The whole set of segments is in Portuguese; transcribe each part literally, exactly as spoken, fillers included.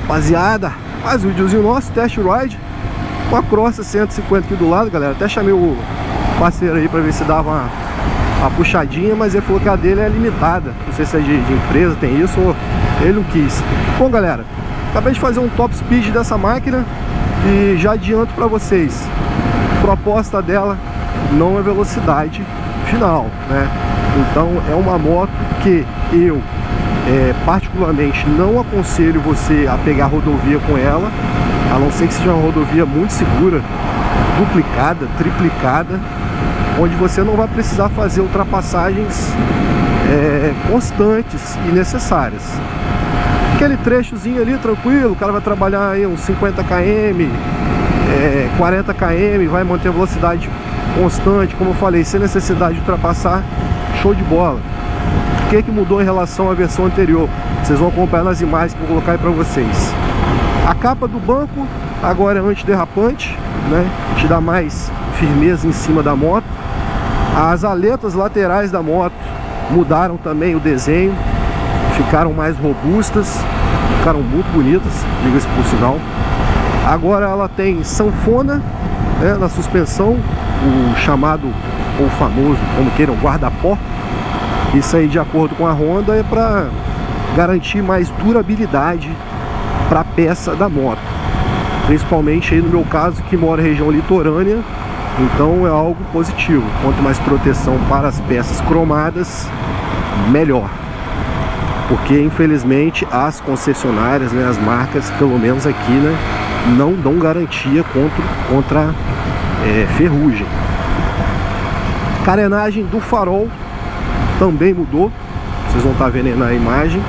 rapaziada, mais um videozinho nosso, test ride com a Cross cento e cinquenta aqui do lado, galera. Até chamei o parceiro aí pra ver se dava uma, uma puxadinha, mas ele falou que a dele é limitada. Não sei se é de, de empresa, tem isso, ou ele não quis. Bom, galera, acabei de fazer um top speed dessa máquina e já adianto pra vocês, a proposta dela não é velocidade final, né? Então é uma moto que eu é, particularmente não aconselho você a pegar rodovia com ela, a não ser que seja uma rodovia muito segura, duplicada, triplicada, onde você não vai precisar fazer ultrapassagens é, constantes e necessárias. Aquele trechozinho ali tranquilo, o cara vai trabalhar aí uns cinquenta quilômetros, é, quarenta quilômetros, vai manter a velocidade constante, como eu falei, sem necessidade de ultrapassar, show de bola. O que que mudou em relação à versão anterior? Vocês vão acompanhar nas imagens que eu vou colocar aí para vocês. A capa do banco agora é antiderrapante, né? Te dá mais firmeza em cima da moto. As aletas laterais da moto mudaram também o desenho, ficaram mais robustas, ficaram muito bonitas, diga-se por sinal. Agora ela tem sanfona, né, na suspensão, o chamado, ou famoso, como queiram, guarda-pó. Isso aí, de acordo com a Honda, é para garantir mais durabilidade para a peça da moto, principalmente aí no meu caso, que mora em região litorânea. Então é algo positivo. Quanto mais proteção para as peças cromadas, melhor. Porque infelizmente as concessionárias, né, as marcas, pelo menos aqui, né, não dão garantia contra, contra é, ferrugem. Carenagem do farol também mudou, vocês vão estar vendo aí na imagem.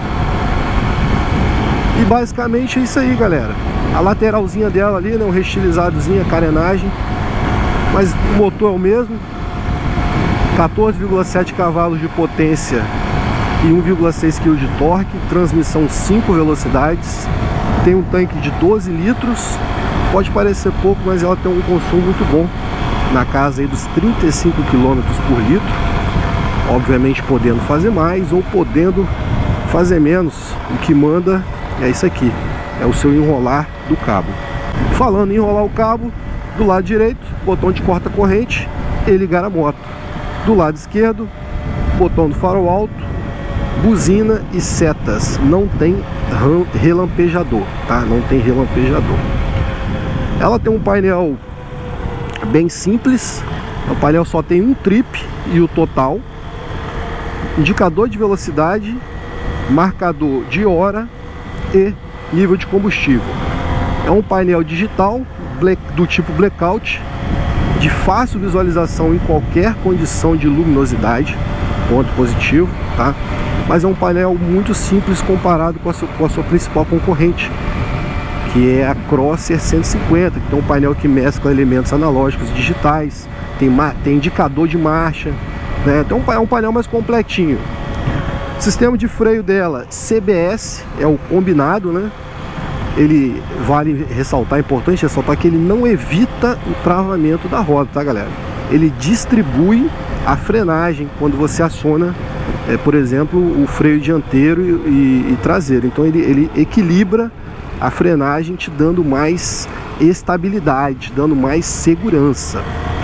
E basicamente é isso aí, galera. A lateralzinha dela ali, né, um restilizadozinho, a carenagem, mas o motor é o mesmo, quatorze vírgula sete cavalos de potência e um vírgula seis quilos de torque, transmissão cinco velocidades, tem um tanque de doze litros, pode parecer pouco, mas ela tem um consumo muito bom, na casa aí dos trinta e cinco quilômetros por litro, obviamente podendo fazer mais ou podendo fazer menos. O que manda é isso aqui, é o seu enrolar do cabo. Falando em enrolar o cabo, do lado direito, botão de corta-corrente e ligar a moto. Do lado esquerdo, botão do farol alto, buzina e setas. Não tem relampejador, tá? Não tem relampejador. Ela tem um painel bem simples. O painel só tem um trip e o total, indicador de velocidade, marcador de hora e nível de combustível. É um painel digital black, do tipo blackout, de fácil visualização em qualquer condição de luminosidade, ponto positivo, tá? Mas é um painel muito simples comparado com a sua, com a sua principal concorrente, que é a Crosser cento e cinquenta, que tem um painel que mescla elementos analógicos digitais, tem, tem indicador de marcha, né? Então é um painel mais completinho. Sistema de freio dela, C B S, é o combinado, né? Ele, vale ressaltar, é importante ressaltar que ele não evita o travamento da roda, tá, galera? Ele distribui a frenagem quando você aciona, é, por exemplo, o freio dianteiro e, e, e traseiro. Então ele, ele equilibra a frenagem, te dando mais estabilidade, dando mais segurança.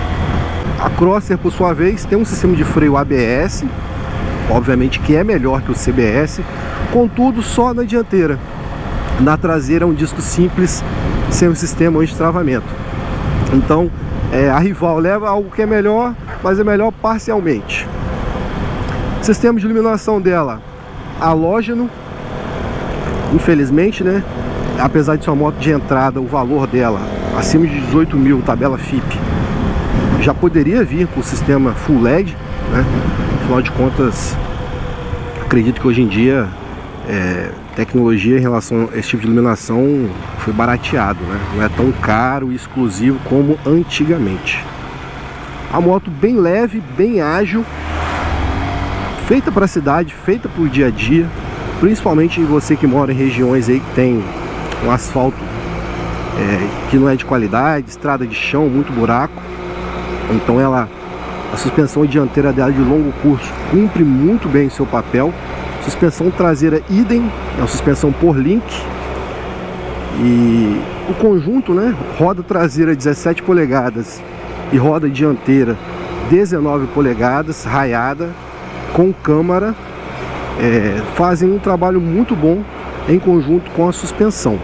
A Crosser, por sua vez, tem um sistema de freio A B S, obviamente que é melhor que o C B S, contudo só na dianteira. Na traseira é um disco simples, sem o sistema anti-travamento. Então é, a rival leva algo que é melhor, mas é melhor parcialmente. Sistema de iluminação dela, halógeno, infelizmente, né? Apesar de ser uma moto de entrada, o valor dela acima de dezoito mil, tabela F I P, já poderia vir com o sistema Full L E D, né? Afinal de contas, acredito que hoje em dia é, tecnologia em relação a esse tipo de iluminação foi barateado, né? Não é tão caro e exclusivo como antigamente. A moto bem leve, bem ágil, feita para a cidade, feita para o dia a dia, principalmente você que mora em regiões aí que tem um asfalto é, que não é de qualidade, estrada de chão, muito buraco. Então ela, a suspensão dianteira dela de longo curso cumpre muito bem seu papel. Suspensão traseira idem, é uma suspensão por link. E o conjunto, né, roda traseira dezessete polegadas e roda dianteira dezenove polegadas, raiada, com câmara, é, fazem um trabalho muito bom em conjunto com a suspensão.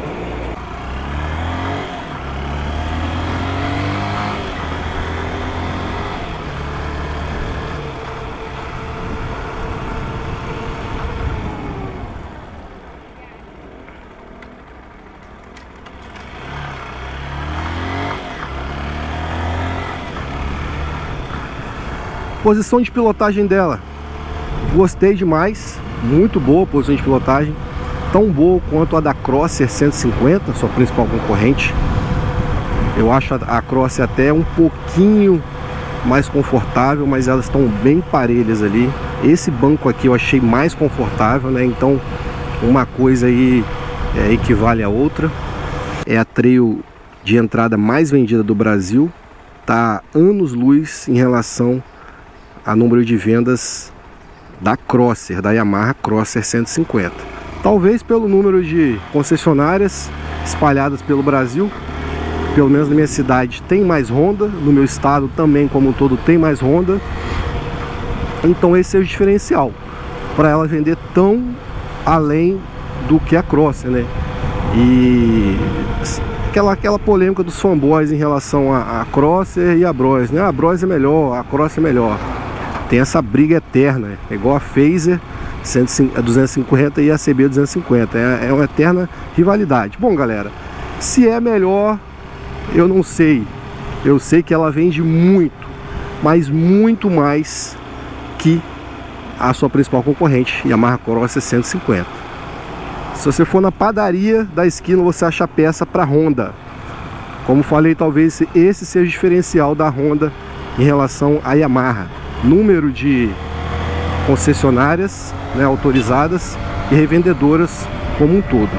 Posição de pilotagem dela, gostei demais, muito boa a posição de pilotagem, tão boa quanto a da Crosser cento e cinquenta, sua principal concorrente. Eu acho a Crosser até um pouquinho mais confortável, mas elas estão bem parelhas ali. Esse banco aqui eu achei mais confortável, né? Então uma coisa aí é, equivale a outra. É a trail de entrada mais vendida do Brasil, tá anos-luz em relação a número de vendas da Crosser, da Yamaha Crosser cento e cinquenta. Talvez pelo número de concessionárias espalhadas pelo Brasil. Pelo menos na minha cidade tem mais Honda, no meu estado também como um todo tem mais Honda. Então esse é o diferencial para ela vender tão além do que a Crosser, né? E aquela, aquela polêmica dos fanboys em relação a, a Crosser e a Bros, né? A Bros é melhor, a Crosser é melhor. Tem essa briga eterna, é igual a Phaser duzentos e cinquenta e a C B duzentos e cinquenta, é, é uma eterna rivalidade. Bom, galera, se é melhor, eu não sei. Eu sei que ela vende muito, mas muito mais que a sua principal concorrente, Yamaha Crosser cento e cinquenta. Se você for na padaria da esquina, você acha peça para Honda. Como falei, talvez esse seja o diferencial da Honda em relação à Yamaha. Número de concessionárias, né, autorizadas e revendedoras como um todo.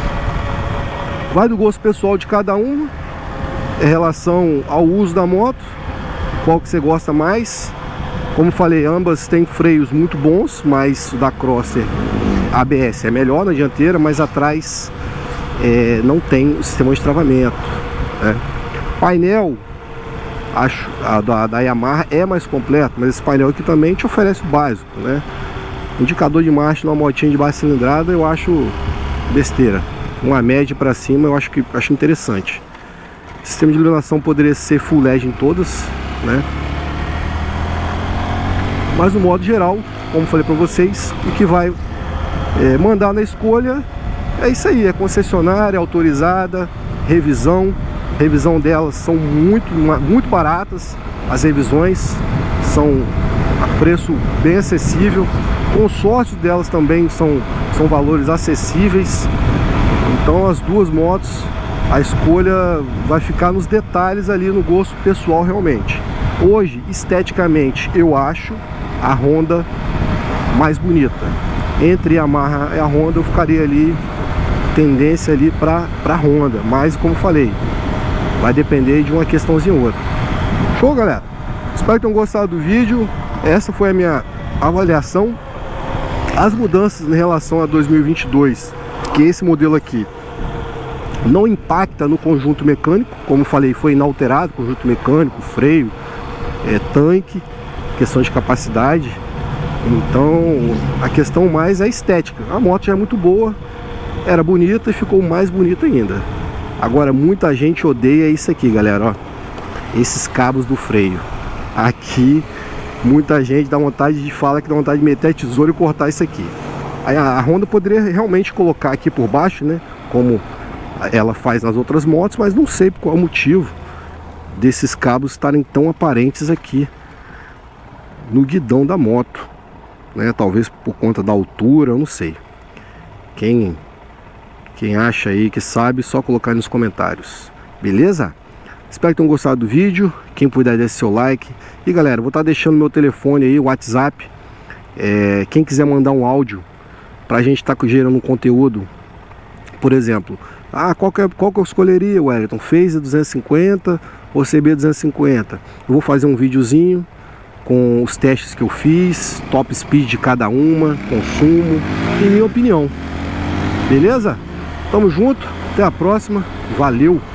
Vai do gosto pessoal de cada um em relação ao uso da moto, qual que você gosta mais. Como falei, ambas têm freios muito bons, mas o da Crosser A B S é melhor na dianteira, mas atrás é, não tem o sistema de travamento, né? Painel, acho a da, da Yamaha é mais completo, mas esse painel aqui também te oferece o básico, né? Indicador de marcha numa motinha de baixa cilindrada eu acho besteira. Uma média para cima eu acho que acho interessante. O sistema de iluminação poderia ser full L E D em todas, né? Mas no modo geral, como falei para vocês, o que vai é, mandar na escolha é isso aí, é concessionária autorizada, revisão. Revisão delas são muito, muito baratas. As revisões são a preço bem acessível. Consórcios delas também são, são valores acessíveis. Então as duas motos, a escolha vai ficar nos detalhes ali, no gosto pessoal realmente. Hoje, esteticamente, eu acho a Honda mais bonita. Entre a Yamaha e a Honda eu ficaria ali, tendência ali para para Honda. Mas como falei, vai depender de uma questãozinha ou outra. Show, galera? Espero que tenham gostado do vídeo. Essa foi a minha avaliação. As mudanças em relação a dois mil e vinte e dois, que esse modelo aqui não impacta no conjunto mecânico. Como falei, foi inalterado, conjunto mecânico, freio, é, tanque, questão de capacidade. Então a questão mais é a estética. A moto já é muito boa, era bonita e ficou mais bonita ainda. Agora muita gente odeia isso aqui, galera, ó, esses cabos do freio. Aqui muita gente dá vontade de falar que dá vontade de meter a tesoura e cortar isso aqui. Aí a Honda poderia realmente colocar aqui por baixo, né, como ela faz nas outras motos, mas não sei por qual motivo desses cabos estarem tão aparentes aqui no guidão da moto, né? Talvez por conta da altura, eu não sei. Quem Quem acha aí, que sabe, só colocar aí nos comentários. Beleza? Espero que tenham gostado do vídeo. Quem puder, deixe seu like. E galera, vou estar deixando meu telefone aí, o WhatsApp. É, quem quiser mandar um áudio pra gente estar tá gerando um conteúdo. Por exemplo, ah, qual que, é, qual que eu escolheria, Wellington? Phaser duzentos e cinquenta ou C B duzentos e cinquenta? Eu vou fazer um videozinho com os testes que eu fiz, top speed de cada uma, consumo e minha opinião. Beleza? Tamo junto, até a próxima, valeu!